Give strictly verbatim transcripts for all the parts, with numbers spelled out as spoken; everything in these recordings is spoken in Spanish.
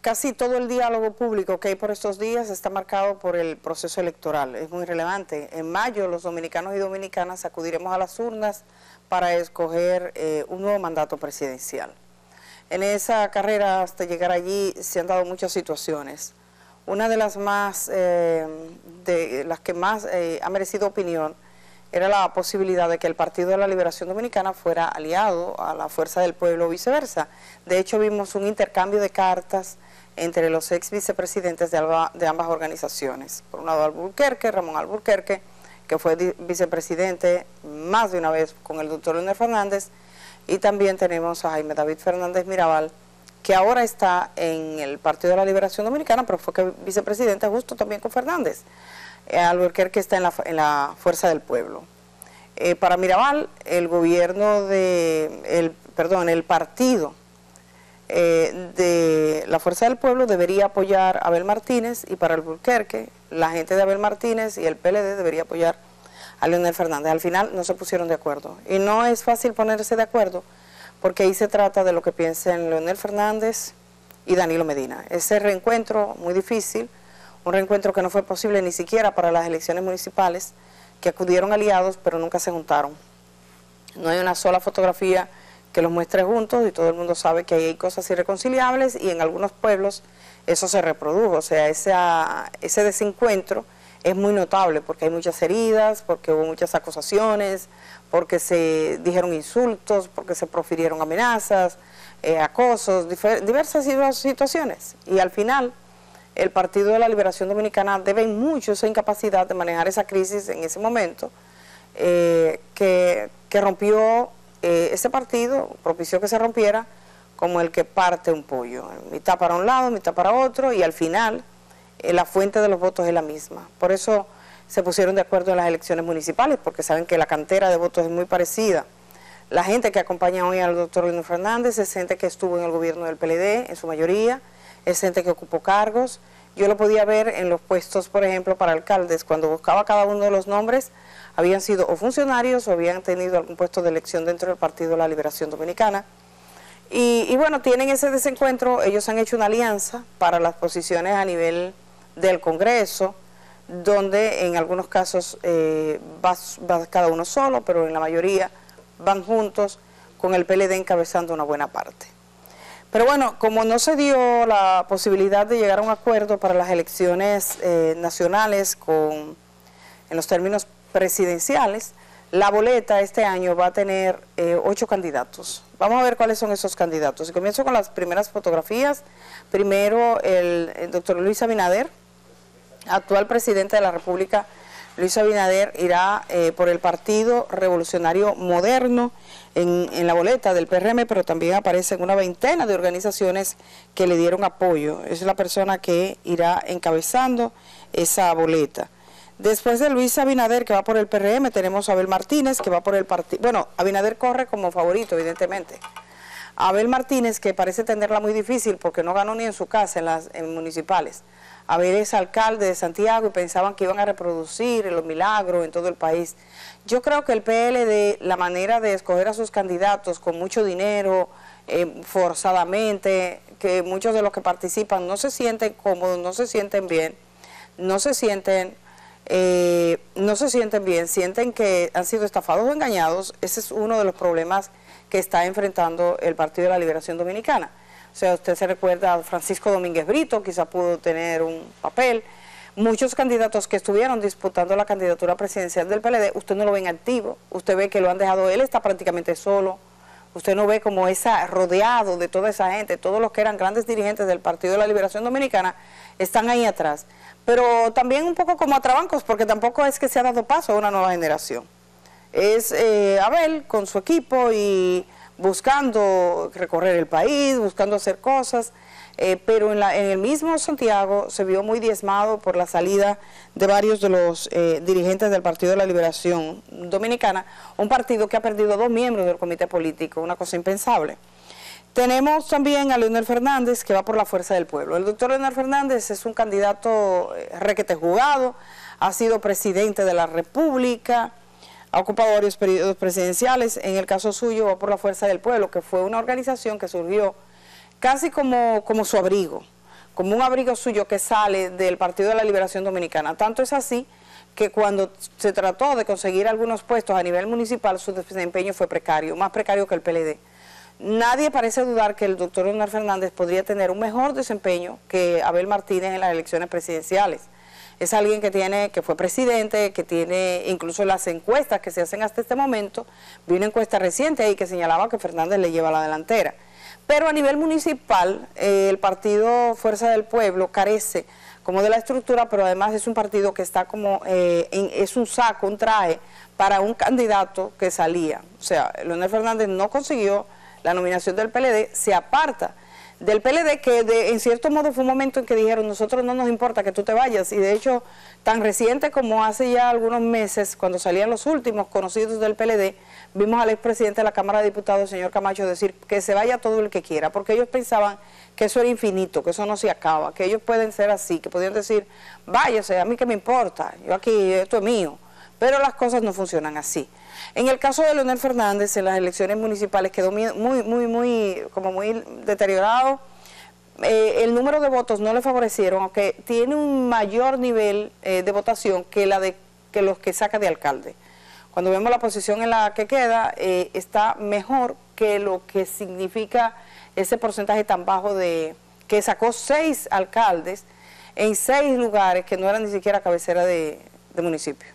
casi todo el diálogo público que hay por estos días está marcado por el proceso electoral. Es muy relevante. En mayo los dominicanos y dominicanas acudiremos a las urnas para escoger eh, un nuevo mandato presidencial. En esa carrera hasta llegar allí se han dado muchas situaciones. Una de las más, eh, de las que más eh, ha merecido opinión era la posibilidad de que el Partido de la Liberación Dominicana fuera aliado a la Fuerza del Pueblo o viceversa. De hecho, vimos un intercambio de cartas entre los ex vicepresidentes de, alba, de ambas organizaciones. Por un lado, Alburquerque, Ramón Alburquerque, que fue vicepresidente más de una vez con el doctor Leonel Fernández, y también tenemos a Jaime David Fernández Mirabal, que ahora está en el Partido de la Liberación Dominicana, pero fue vicepresidente justo también con Fernández. Eh, Alburquerque está en la, en la Fuerza del Pueblo. Eh, para Mirabal, el gobierno de, el, perdón, el partido eh, de la Fuerza del Pueblo debería apoyar a Abel Martínez, y para Alburquerque, la gente de Abel Martínez y el P L D debería apoyar a Leonel Fernández. Al final no se pusieron de acuerdo. Y no es fácil ponerse de acuerdo, porque ahí se trata de lo que piensen Leonel Fernández y Danilo Medina. Ese reencuentro muy difícil, un reencuentro que no fue posible ni siquiera para las elecciones municipales, que acudieron aliados pero nunca se juntaron. No hay una sola fotografía que los muestre juntos, y todo el mundo sabe que ahí hay cosas irreconciliables, y en algunos pueblos eso se reprodujo. O sea, esa, ese desencuentro es muy notable porque hay muchas heridas, porque hubo muchas acusaciones, porque se dijeron insultos, porque se profirieron amenazas, eh, acosos, diversas situaciones. Y al final, el Partido de la Liberación Dominicana debe mucho esa incapacidad de manejar esa crisis en ese momento, eh, que, que rompió eh, ese partido, propició que se rompiera, como el que parte un pollo, mitad para un lado, mitad para otro, y al final eh, la fuente de los votos es la misma. Por eso se pusieron de acuerdo en las elecciones municipales, porque saben que la cantera de votos es muy parecida. La gente que acompaña hoy al doctor Leonel Fernández es gente que estuvo en el gobierno del P L D, en su mayoría, es gente que ocupó cargos. Yo lo podía ver en los puestos, por ejemplo, para alcaldes. Cuando buscaba cada uno de los nombres, habían sido o funcionarios o habían tenido algún puesto de elección dentro del Partido de la Liberación Dominicana. Y, y bueno, tienen ese desencuentro. Ellos han hecho una alianza para las posiciones a nivel del Congreso, donde en algunos casos eh, va, va cada uno solo, pero en la mayoría van juntos, con el P L D encabezando una buena parte. Pero bueno, como no se dio la posibilidad de llegar a un acuerdo para las elecciones eh, nacionales con, en los términos presidenciales, la boleta este año va a tener eh, ocho candidatos. Vamos a ver cuáles son esos candidatos. Y comienzo con las primeras fotografías. Primero, el, el doctor Luis Abinader, actual presidente de la República. Luis Abinader irá eh, por el Partido Revolucionario Moderno en, en la boleta del P R M, pero también aparecen una veintena de organizaciones que le dieron apoyo. Es la persona que irá encabezando esa boleta. Después de Luis Abinader, que va por el P R M, tenemos a Abel Martínez, que va por el partido. Bueno, Abinader corre como favorito, evidentemente. Abel Martínez, que parece tenerla muy difícil porque no ganó ni en su casa en las en municipales. Abel es alcalde de Santiago y pensaban que iban a reproducir los milagros en todo el país. Yo creo que el P L D, la manera de escoger a sus candidatos con mucho dinero, eh, forzadamente, que muchos de los que participan no se sienten cómodos, no se sienten bien, no se sienten... Eh, no se sienten bien, sienten que han sido estafados o engañados. Ese es uno de los problemas que está enfrentando el Partido de la Liberación Dominicana. O sea, usted se recuerda a Francisco Domínguez Brito, quizá pudo tener un papel. Muchos candidatos que estuvieron disputando la candidatura presidencial del P L D, usted no lo ve en activo, usted ve que lo han dejado, él está prácticamente solo, usted no ve como esa rodeado de toda esa gente, todos los que eran grandes dirigentes del Partido de la Liberación Dominicana están ahí atrás. Pero también un poco como atrabancos, porque tampoco es que se ha dado paso a una nueva generación. Es eh, Abel con su equipo y buscando recorrer el país, buscando hacer cosas, eh, pero en, la, en el mismo Santiago se vio muy diezmado por la salida de varios de los eh, dirigentes del Partido de la Liberación Dominicana, un partido que ha perdido dos miembros del comité político, una cosa impensable. Tenemos también a Leonel Fernández, que va por la Fuerza del Pueblo. El doctor Leonel Fernández es un candidato requete jugado, ha sido presidente de la República, ha ocupado varios periodos presidenciales. En el caso suyo va por la Fuerza del Pueblo, que fue una organización que surgió casi como, como su abrigo, como un abrigo suyo que sale del Partido de la Liberación Dominicana. Tanto es así que cuando se trató de conseguir algunos puestos a nivel municipal, su desempeño fue precario, más precario que el P L D. Nadie parece dudar que el doctor Leonel Fernández podría tener un mejor desempeño que Abel Martínez en las elecciones presidenciales. Es alguien que tiene, que fue presidente, que tiene incluso las encuestas que se hacen hasta este momento. Vi una encuesta reciente ahí que señalaba que Fernández le lleva la delantera. Pero a nivel municipal, eh, el partido Fuerza del Pueblo carece como de la estructura, pero además es un partido que está como, eh, en, es un saco, un traje para un candidato que salía. O sea, Leonel Fernández no consiguió la nominación del P L D, se aparta del P L D, que de, en cierto modo fue un momento en que dijeron, nosotros no nos importa que tú te vayas, y de hecho, tan reciente como hace ya algunos meses, cuando salían los últimos conocidos del P L D, vimos al expresidente de la Cámara de Diputados, el señor Camacho, decir que se vaya todo el que quiera, porque ellos pensaban que eso era infinito, que eso no se acaba, que ellos pueden ser así, que podían decir, váyase, a mí que me importa, yo aquí, esto es mío, pero las cosas no funcionan así. En el caso de Leonel Fernández, en las elecciones municipales quedó muy, muy, muy, como muy deteriorado. Eh, el número de votos no le favorecieron, aunque tiene un mayor nivel eh, de votación que, la de, que los que saca de alcalde. Cuando vemos la posición en la que queda, eh, está mejor que lo que significa ese porcentaje tan bajo de que sacó seis alcaldes en seis lugares que no eran ni siquiera cabecera de, de municipio.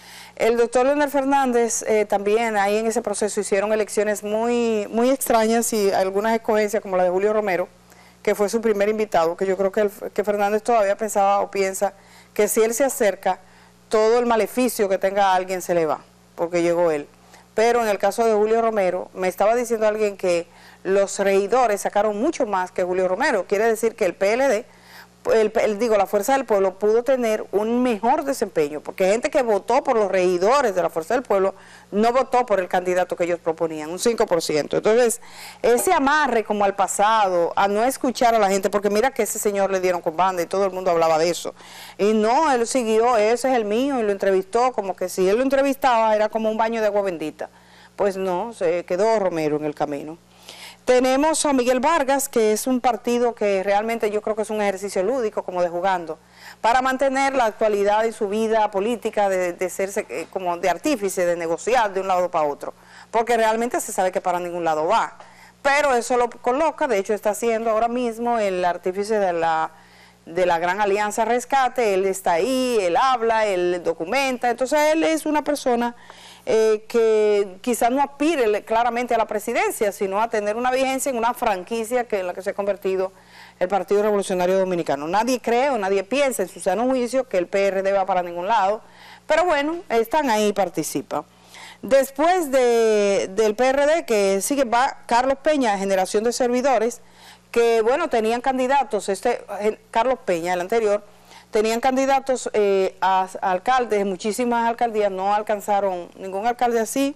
El doctor Leonel Fernández eh, también ahí en ese proceso hicieron elecciones muy, muy extrañas y algunas escogencias como la de Julio Romero, que fue su primer invitado, que yo creo que, el, que Fernández todavía pensaba o piensa que si él se acerca, todo el maleficio que tenga alguien se le va, porque llegó él. Pero en el caso de Julio Romero, me estaba diciendo alguien que los regidores sacaron mucho más que Julio Romero, quiere decir que el P L D, El, el, digo, la Fuerza del Pueblo pudo tener un mejor desempeño, porque gente que votó por los regidores de la Fuerza del Pueblo no votó por el candidato que ellos proponían, un cinco por ciento. Entonces, ese amarre como al pasado, a no escuchar a la gente, porque mira que ese señor le dieron con banda y todo el mundo hablaba de eso. Y no, él siguió, ese es el mío, y lo entrevistó, como que si él lo entrevistaba era como un baño de agua bendita. Pues no, se quedó Romero en el camino. Tenemos a Miguel Vargas, que es un partido que realmente yo creo que es un ejercicio lúdico, como de jugando, para mantener la actualidad en su vida política, de, de serse eh, como de artífice, de negociar de un lado para otro, porque realmente se sabe que para ningún lado va. Pero eso lo coloca, de hecho está siendo ahora mismo el artífice de la, de la Gran Alianza Rescate, él está ahí, él habla, él documenta, entonces él es una persona Eh, que quizás no aspire claramente a la presidencia, sino a tener una vigencia en una franquicia que en la que se ha convertido el Partido Revolucionario Dominicano. Nadie cree o nadie piensa en su sano juicio que el P R D va para ningún lado, pero bueno, están ahí y participan. Después de, del P R D, que sigue, va Carlos Peña, Generación de Servidores, que bueno, tenían candidatos, este Carlos Peña, el anterior, tenían candidatos eh, a, a alcaldes, muchísimas alcaldías, no alcanzaron ningún alcalde así,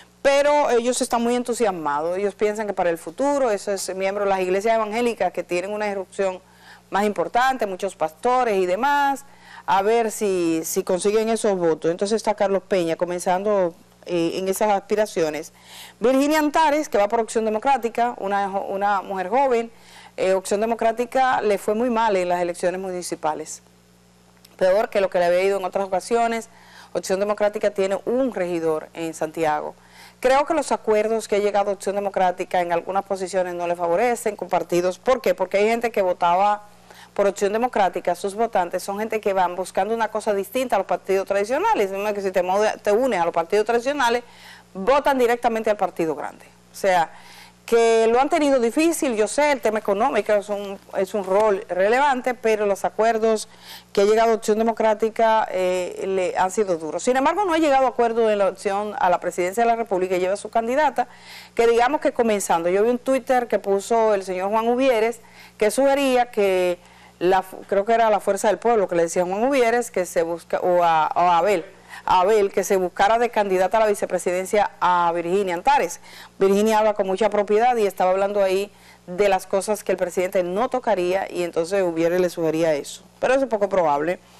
pero ellos están muy entusiasmados, ellos piensan que para el futuro, esos miembros de las iglesias evangélicas que tienen una irrupción más importante, muchos pastores y demás, a ver si, si consiguen esos votos. Entonces está Carlos Peña comenzando eh, en esas aspiraciones. Virginia Antares, que va por Opción Democrática, una, una mujer joven, eh, Opción Democrática le fue muy mal en las elecciones municipales, peor que lo que le había ido en otras ocasiones. Opción Democrática tiene un regidor en Santiago. Creo que los acuerdos que ha llegado Opción Democrática en algunas posiciones no le favorecen con partidos. ¿Por qué? Porque hay gente que votaba por Opción Democrática, sus votantes son gente que van buscando una cosa distinta a los partidos tradicionales. Que si te, te unes a los partidos tradicionales, votan directamente al partido grande. O sea, que lo han tenido difícil, yo sé, el tema económico es un, es un rol relevante, pero los acuerdos que ha llegado a Opción Democrática eh, le han sido duros. Sin embargo, no ha llegado a acuerdo en la opción a la presidencia de la República y lleva a su candidata, que digamos que comenzando, yo vi un Twitter que puso el señor Juan Uvieres, que sugería que, la, creo que era la Fuerza del Pueblo, que le decía Juan Uvieres, que se busca, o a, o a Abel, Abel, que se buscara de candidata a la vicepresidencia a Virginia Antares. Virginia habla con mucha propiedad y estaba hablando ahí de las cosas que el presidente no tocaría y entonces Uvieres le sugería eso. Pero es un poco probable.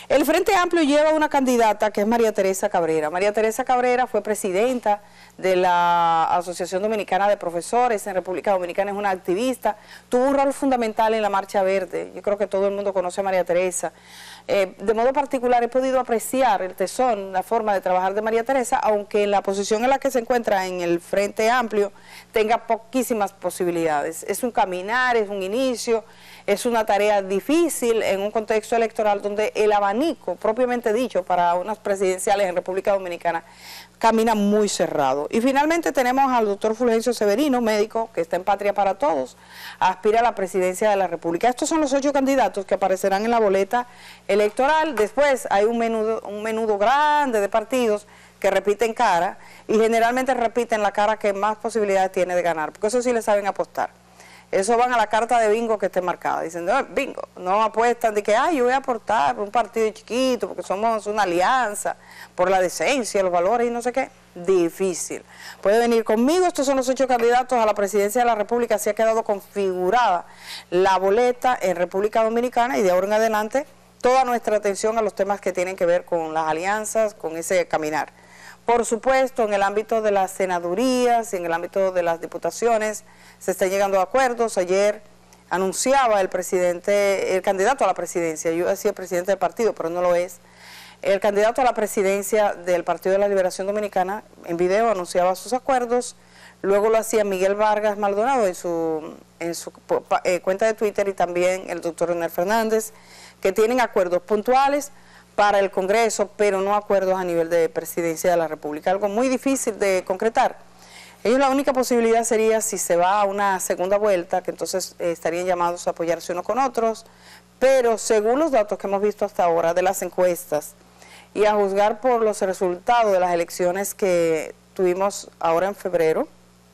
El Frente Amplio lleva una candidata que es María Teresa Cabrera. María Teresa Cabrera fue presidenta de la Asociación Dominicana de Profesores en República Dominicana, es una activista, tuvo un rol fundamental en la Marcha Verde. Yo creo que todo el mundo conoce a María Teresa. Eh, de modo particular he podido apreciar el tesón, la forma de trabajar de María Teresa, aunque en la posición en la que se encuentra en el Frente Amplio tenga poquísimas posibilidades. Es un caminar, es un inicio, es una tarea difícil en un contexto electoral donde el abanico, propiamente dicho, para unas presidenciales en República Dominicana, camina muy cerrado. Y finalmente tenemos al doctor Fulgencio Severino, médico, que está en Patria para Todos, aspira a la presidencia de la República. Estos son los ocho candidatos que aparecerán en la boleta electoral. Después hay un menudo, un menudo grande de partidos que repiten cara, y generalmente repiten la cara que más posibilidades tiene de ganar, porque eso sí le saben apostar. Eso van a la carta de bingo que esté marcada, dicen, no, bingo, no apuestan de que, ay, yo voy a aportar por un partido chiquito, porque somos una alianza, por la decencia, los valores y no sé qué. Difícil. Puede venir conmigo, estos son los ocho candidatos a la presidencia de la República, así ha quedado configurada la boleta en República Dominicana, y de ahora en adelante toda nuestra atención a los temas que tienen que ver con las alianzas, con ese caminar. Por supuesto, en el ámbito de las senadurías y en el ámbito de las diputaciones se están llegando a acuerdos. Ayer anunciaba el presidente, el candidato a la presidencia, yo decía presidente del partido, pero no lo es, el candidato a la presidencia del Partido de la Liberación Dominicana, en video anunciaba sus acuerdos. Luego lo hacía Miguel Vargas Maldonado en su, en su eh, cuenta de Twitter, y también el doctor Leonel Fernández, que tienen acuerdos puntuales para el Congreso, pero no acuerdos a nivel de presidencia de la República, algo muy difícil de concretar. Ellos la única posibilidad sería si se va a una segunda vuelta, que entonces eh, estarían llamados a apoyarse unos con otros, pero según los datos que hemos visto hasta ahora de las encuestas, y a juzgar por los resultados de las elecciones que tuvimos ahora en febrero,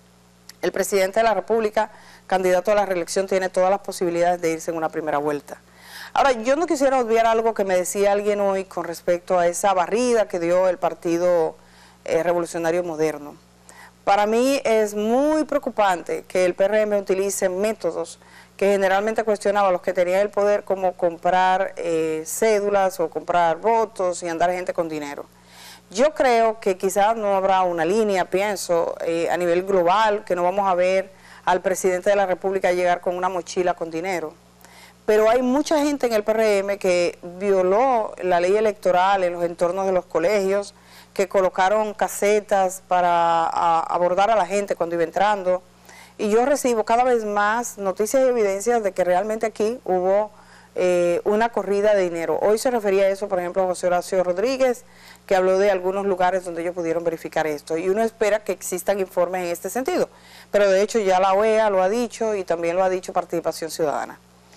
el presidente de la República, candidato a la reelección, tiene todas las posibilidades de irse en una primera vuelta. Ahora, yo no quisiera obviar algo que me decía alguien hoy con respecto a esa barrida que dio el Partido eh, Revolucionario Moderno. Para mí es muy preocupante que el P R M utilice métodos que generalmente cuestionaba a los que tenían el poder, como comprar eh, cédulas o comprar votos y andar gente con dinero. Yo creo que quizás no habrá una línea, pienso, eh, a nivel global, que no vamos a ver al presidente de la República llegar con una mochila con dinero. Pero hay mucha gente en el P R M que violó la ley electoral en los entornos de los colegios, que colocaron casetas para a, abordar a la gente cuando iba entrando. Y yo recibo cada vez más noticias y evidencias de que realmente aquí hubo eh, una corrida de dinero. Hoy se refería a eso, por ejemplo, a José Horacio Rodríguez, que habló de algunos lugares donde ellos pudieron verificar esto. Y uno espera que existan informes en este sentido. Pero de hecho ya la O E A lo ha dicho, y también lo ha dicho Participación Ciudadana.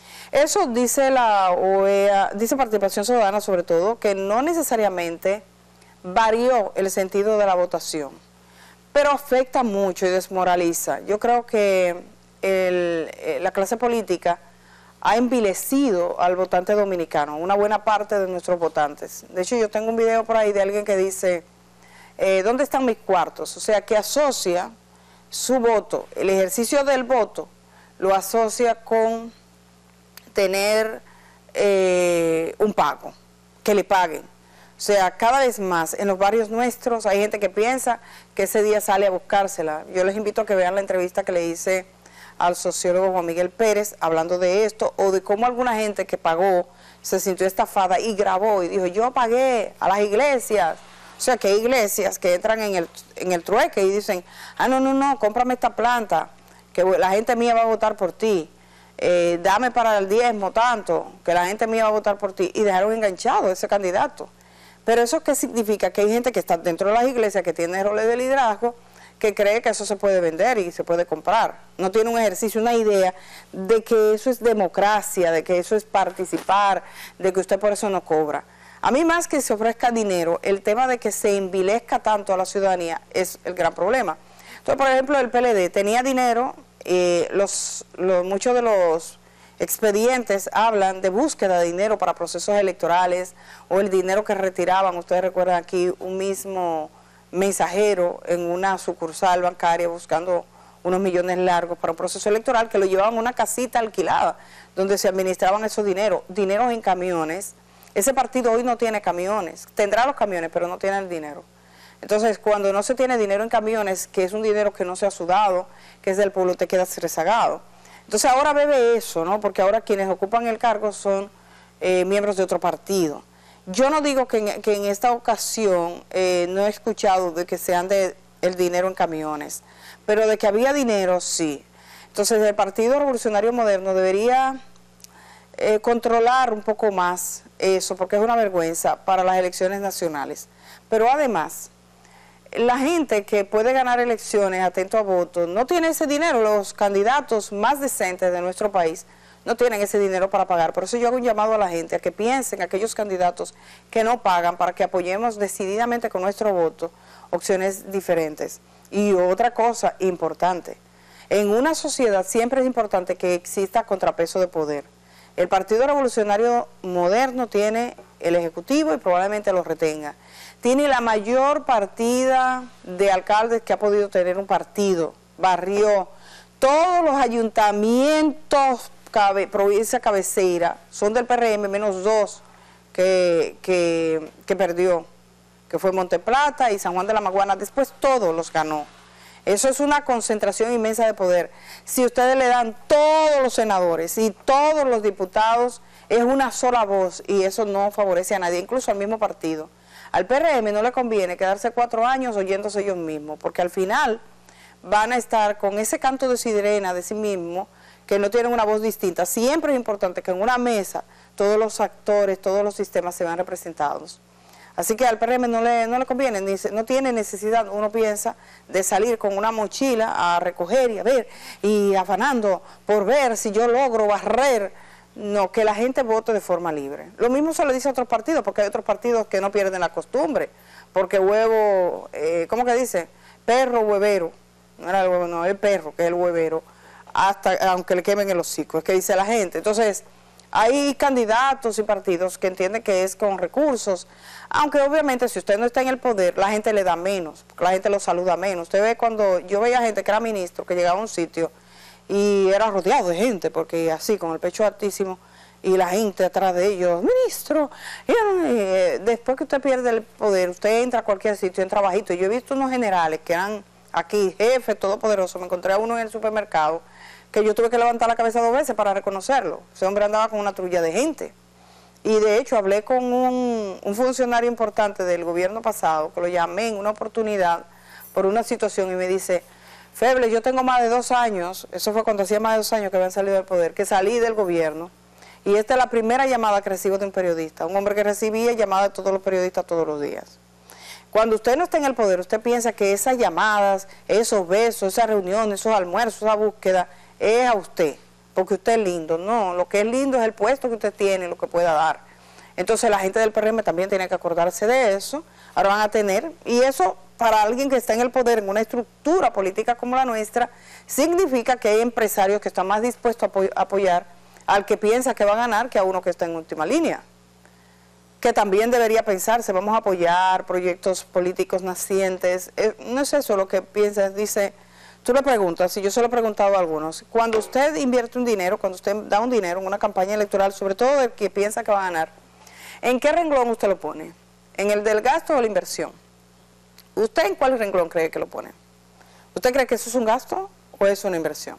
Eso dice la O E A, dice Participación Ciudadana sobre todo, que no necesariamente varió el sentido de la votación, pero afecta mucho y desmoraliza. Yo creo que el, la clase política ha envilecido al votante dominicano, una buena parte de nuestros votantes. De hecho, yo tengo un video por ahí de alguien que dice, eh, ¿dónde están mis cuartos? O sea, que asocia su voto, el ejercicio del voto, lo asocia con tener eh, un pago, que le paguen. O sea, cada vez más en los barrios nuestros hay gente que piensa que ese día sale a buscársela. Yo les invito a que vean la entrevista que le hice al sociólogo Juan Miguel Pérez hablando de esto, o de cómo alguna gente que pagó se sintió estafada y grabó y dijo, yo pagué a las iglesias. O sea, que hay iglesias que entran en el, en el trueque y dicen, ah, no, no, no, cómprame esta planta, que la gente mía va a votar por ti. Eh, dame para el diezmo tanto, que la gente mía va a votar por ti, y dejaron enganchado a ese candidato. Pero ¿eso qué significa? Que hay gente que está dentro de las iglesias, que tiene roles de liderazgo, que cree que eso se puede vender y se puede comprar. No tiene un ejercicio, una idea de que eso es democracia, de que eso es participar, de que usted por eso no cobra. A mí, más que se ofrezca dinero, el tema de que se envilezca tanto a la ciudadanía es el gran problema. Entonces, por ejemplo, el P L D tenía dinero, eh, los, los, muchos de los expedientes hablan de búsqueda de dinero para procesos electorales, o el dinero que retiraban, ustedes recuerdan aquí un mismo mensajero en una sucursal bancaria buscando unos millones largos para un proceso electoral, que lo llevaban a una casita alquilada donde se administraban esos dineros, dineros en camiones Ese partido hoy no tiene camiones, tendrá los camiones, pero no tiene el dinero. Entonces, cuando no se tiene dinero en camiones, que es un dinero que no se ha sudado, que es del pueblo, te quedas rezagado. Entonces, ahora bebe eso, ¿no? Porque ahora quienes ocupan el cargo son eh, miembros de otro partido. Yo no digo que en, que en esta ocasión eh, no he escuchado de que sean de el dinero en camiones, pero de que había dinero, sí. Entonces, el Partido Revolucionario Moderno debería eh, controlar un poco más eso, porque es una vergüenza para las elecciones nacionales. Pero además, la gente que puede ganar elecciones, atento a votos, no tiene ese dinero. Los candidatos más decentes de nuestro país no tienen ese dinero para pagar. Por eso yo hago un llamado a la gente a que piensen, aquellos candidatos que no pagan, para que apoyemos decididamente con nuestro voto opciones diferentes. Y otra cosa importante, en una sociedad siempre es importante que exista contrapeso de poder. El Partido Revolucionario Moderno tiene el Ejecutivo y probablemente lo retenga. Tiene la mayor partida de alcaldes que ha podido tener un partido. Barrió todos los ayuntamientos, cabe, provincia cabecera, son del P R M, menos dos que, que, que perdió, que fue Monteplata y San Juan de la Maguana. Después todos los ganó. Eso es una concentración inmensa de poder. Si ustedes le dan todos los senadores y todos los diputados, es una sola voz y eso no favorece a nadie, incluso al mismo partido. Al P R M no le conviene quedarse cuatro años oyéndose ellos mismos, porque al final van a estar con ese canto de sirena de sí mismos, que no tienen una voz distinta. Siempre es importante que en una mesa todos los actores, todos los sistemas se vean representados. Así que al P R M no le, no le conviene, ni se, no tiene necesidad, uno piensa, de salir con una mochila a recoger y a ver, y afanando por ver si yo logro barrer. No, que la gente vote de forma libre. Lo mismo se lo dice a otros partidos, porque hay otros partidos que no pierden la costumbre, porque huevo, eh, ¿cómo que dice? Perro huevero, no era el huevo, no, el perro, que es el huevero, hasta aunque le quemen el hocico, es que dice la gente. Entonces, hay candidatos y partidos que entienden que es con recursos, aunque obviamente si usted no está en el poder, la gente le da menos, porque la gente lo saluda menos. Usted ve cuando yo veía gente que era ministro, que llegaba a un sitio y era rodeado de gente, porque así, con el pecho altísimo, y la gente atrás de ellos, ministro, y, eh, después que usted pierde el poder, usted entra a cualquier sitio, entra bajito. Yo he visto unos generales que eran aquí, jefes todopoderosos, me encontré a uno en el supermercado, que yo tuve que levantar la cabeza dos veces para reconocerlo. Ese hombre andaba con una trulla de gente. Y de hecho hablé con un, un funcionario importante del gobierno pasado, que lo llamé en una oportunidad por una situación y me dice, Feble, yo tengo más de dos años, eso fue cuando hacía más de dos años que habían salido del poder, que salí del gobierno, y esta es la primera llamada que recibo de un periodista, un hombre que recibía llamadas de todos los periodistas todos los días. Cuando usted no está en el poder, usted piensa que esas llamadas, esos besos, esas reuniones, esos almuerzos, esa búsqueda, es a usted, porque usted es lindo. No, lo que es lindo es el puesto que usted tiene, lo que pueda dar. Entonces la gente del P R M también tiene que acordarse de eso. Ahora van a tener, y eso para alguien que está en el poder en una estructura política como la nuestra, significa que hay empresarios que están más dispuestos a, apo a apoyar al que piensa que va a ganar que a uno que está en última línea. Que también debería pensarse, vamos a apoyar proyectos políticos nacientes. Eh, no es eso lo que piensas, dice, tú le preguntas, si yo se lo he preguntado a algunos, cuando usted invierte un dinero, cuando usted da un dinero en una campaña electoral, sobre todo el que piensa que va a ganar, ¿en qué renglón usted lo pone? ¿En el del gasto o la inversión? ¿Usted en cuál renglón cree que lo pone? ¿Usted cree que eso es un gasto o es una inversión?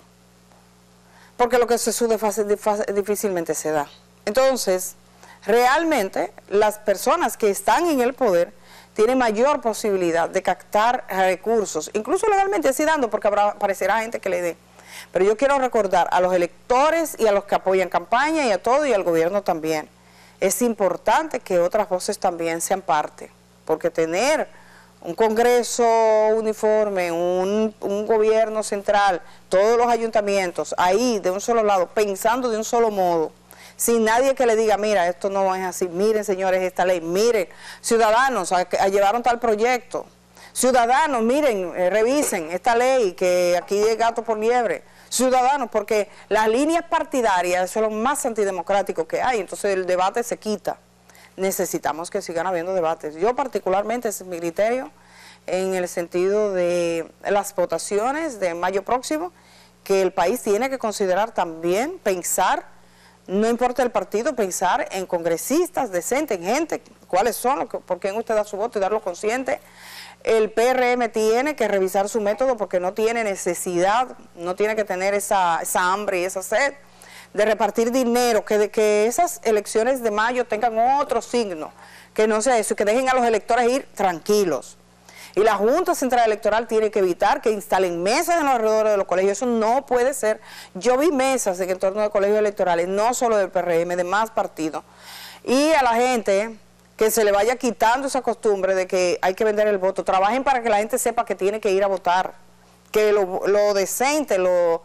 Porque lo que se sube fácil, fácil, difícilmente se da. Entonces, realmente las personas que están en el poder tienen mayor posibilidad de captar recursos, incluso legalmente así dando, porque habrá, aparecerá gente que le dé. Pero yo quiero recordar a los electores y a los que apoyan campaña y a todo y al gobierno también. Es importante que otras voces también sean parte, porque tener un Congreso uniforme, un, un gobierno central, todos los ayuntamientos ahí de un solo lado, pensando de un solo modo, sin nadie que le diga, mira, esto no es así, miren señores esta ley, miren, ciudadanos, a, a llevaron tal proyecto, ciudadanos, miren, eh, revisen esta ley que aquí es gato por liebre, ciudadanos, porque las líneas partidarias son lo más antidemocrático que hay, entonces el debate se quita. Necesitamos que sigan habiendo debates. Yo particularmente, ese es mi criterio, en el sentido de las votaciones de mayo próximo, que el país tiene que considerar también, pensar no importa el partido, pensar en congresistas decentes, en gente, cuáles son, por quién usted da su voto y darlo consciente. El P R M tiene que revisar su método porque no tiene necesidad, no tiene que tener esa, esa hambre y esa sed de repartir dinero, que, de, que esas elecciones de mayo tengan otro signo, que no sea eso, y que dejen a los electores ir tranquilos. Y la Junta Central Electoral tiene que evitar que instalen mesas en los alrededores de los colegios. Eso no puede ser. Yo vi mesas en torno de colegios electorales, no solo del P R M, de más partidos. Y a la gente que se le vaya quitando esa costumbre de que hay que vender el voto. Trabajen para que la gente sepa que tiene que ir a votar. Que lo, lo decente, lo,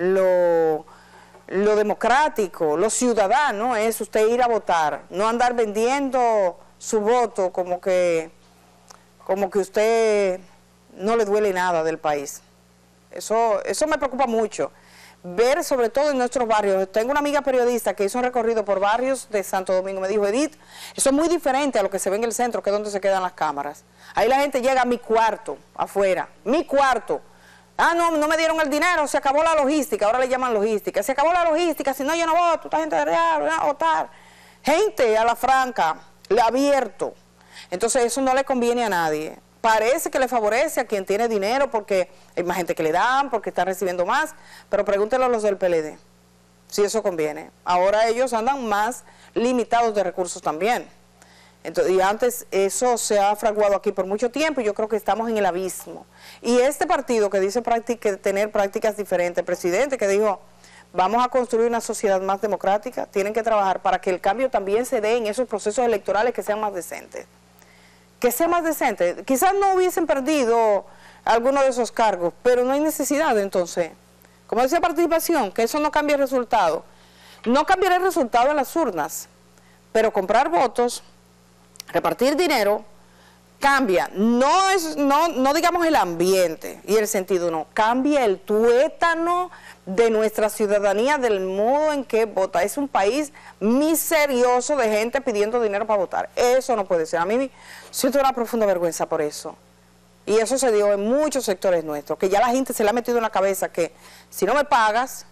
lo, lo democrático, lo ciudadano es usted ir a votar. No andar vendiendo su voto como que... como que usted no le duele nada del país. Eso, eso me preocupa mucho. Ver sobre todo en nuestros barrios. Tengo una amiga periodista que hizo un recorrido por barrios de Santo Domingo. Me dijo, Edith, eso es muy diferente a lo que se ve en el centro, que es donde se quedan las cámaras. Ahí la gente llega a mi cuarto, afuera. Mi cuarto. Ah, no, no me dieron el dinero, se acabó la logística. Ahora le llaman logística. Se acabó la logística, si no yo no voto, esta gente de real, a votar. Gente a la franca, le abierto. Entonces eso no le conviene a nadie. Parece que le favorece a quien tiene dinero porque hay más gente que le dan, porque están recibiendo más, pero pregúntenlo a los del P L D, si eso conviene. Ahora ellos andan más limitados de recursos también. Entonces, y antes eso se ha fraguado aquí por mucho tiempo y yo creo que estamos en el abismo. Y este partido que dice que tener prácticas diferentes, el presidente que dijo, vamos a construir una sociedad más democrática, tienen que trabajar para que el cambio también se dé en esos procesos electorales que sean más decentes. Que sea más decente. Quizás no hubiesen perdido alguno de esos cargos, pero no hay necesidad entonces. Como decía participación, que eso no cambia el resultado. No cambiará el resultado en las urnas, pero comprar votos, repartir dinero, cambia. No es, no, no digamos el ambiente y el sentido, no. Cambia el tuétano de nuestra ciudadanía, del modo en que vota. Es un país miserioso de gente pidiendo dinero para votar. Eso no puede ser. A mí siento una profunda vergüenza por eso. Y eso se dio en muchos sectores nuestros, que ya la gente se le ha metido en la cabeza que si no me pagas,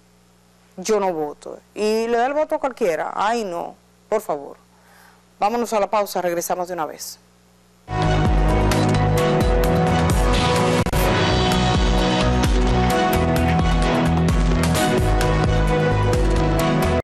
yo no voto. Y le da el voto a cualquiera. Ay, no, por favor. Vámonos a la pausa, regresamos de una vez.